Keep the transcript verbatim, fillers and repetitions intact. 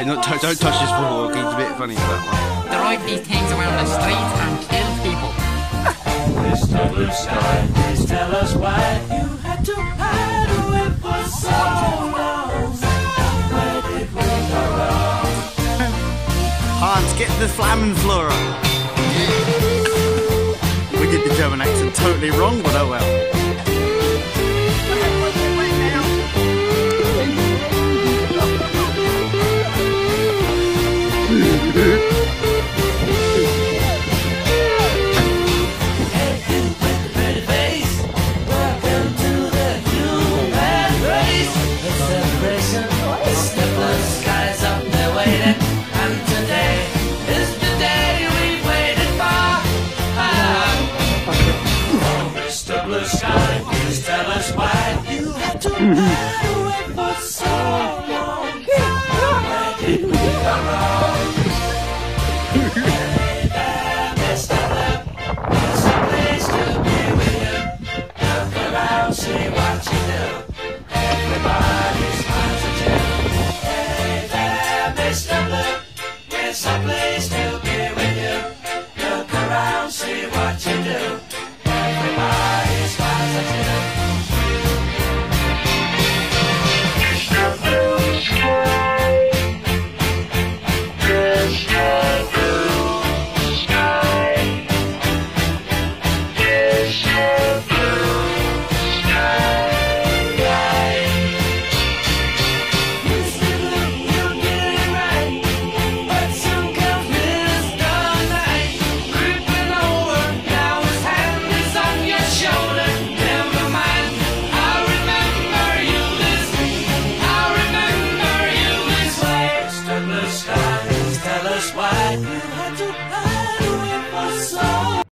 Yeah, not t don't touch his football. He's a bit funny for that one. Drive these things around the street and kill people. Mister Blue Sky, please tell us why you had to hide away for so long. Where did we go wrong? Hans, get the Flammenflora. We did the German accent totally wrong, but oh well. Blue sky, please tell us why you had to hide away for so long. Where did we go wrong? Hey there, Mister Blue, there's a place to be with you. Look around, see what you do. Everybody smiles at you. Hey there, Mister Blue, there's a place to